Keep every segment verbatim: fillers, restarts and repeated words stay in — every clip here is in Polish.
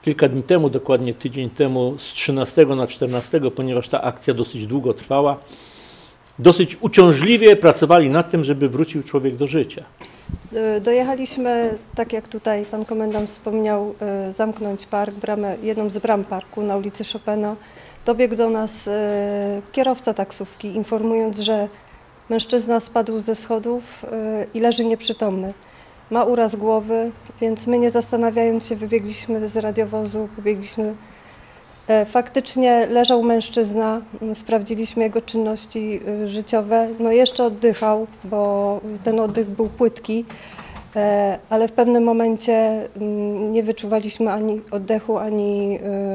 kilka dni temu, dokładnie tydzień temu, z trzynastego na czternastego, ponieważ ta akcja dosyć długo trwała, dosyć uciążliwie pracowali nad tym, żeby wrócił człowiek do życia. Dojechaliśmy, tak jak tutaj pan komendant wspomniał, zamknąć park, bramę, jedną z bram parku na ulicy Chopina. Dobiegł do nas kierowca taksówki, informując, że mężczyzna spadł ze schodów i leży nieprzytomny. Ma uraz głowy, więc my, nie zastanawiając się, wybiegliśmy z radiowozu, pobiegliśmy. Faktycznie leżał mężczyzna, sprawdziliśmy jego czynności życiowe. No jeszcze oddychał, bo ten oddech był płytki, ale w pewnym momencie nie wyczuwaliśmy ani oddechu, ani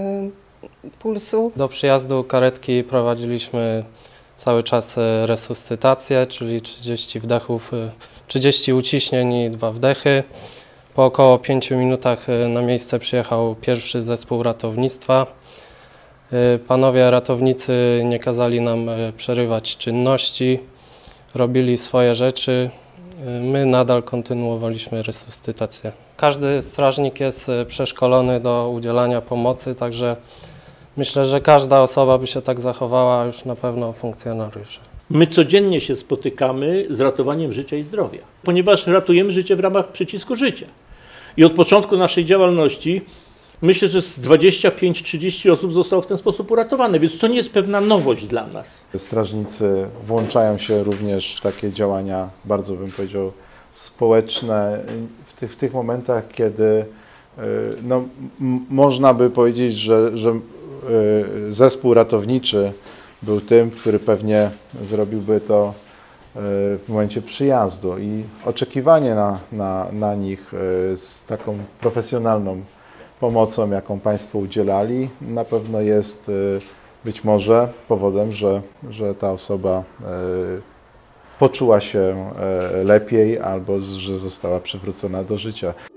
pulsu. Do przyjazdu karetki prowadziliśmy cały czas resuscytację, czyli trzydzieści wdechów, trzydzieści uciśnień i dwa wdechy. Po około pięciu minutach na miejsce przyjechał pierwszy zespół ratownictwa. Panowie ratownicy nie kazali nam przerywać czynności, robili swoje rzeczy. My nadal kontynuowaliśmy resuscytację. Każdy strażnik jest przeszkolony do udzielania pomocy, także myślę, że każda osoba by się tak zachowała, już na pewno funkcjonariusze. My codziennie się spotykamy z ratowaniem życia i zdrowia, ponieważ ratujemy życie w ramach przycisku życia. I od początku naszej działalności myślę, że z dwudziestu pięciu do trzydziestu osób zostało w ten sposób uratowane, więc to nie jest pewna nowość dla nas. Strażnicy włączają się również w takie działania, bardzo bym powiedział, społeczne, w tych, w tych momentach, kiedy no, można by powiedzieć, że, że zespół ratowniczy był tym, który pewnie zrobiłby to w momencie przyjazdu i oczekiwanie na, na, na nich z taką profesjonalną pomocą, jaką Państwo udzielali, na pewno jest być może powodem, że, że ta osoba poczuła się lepiej albo że została przywrócona do życia.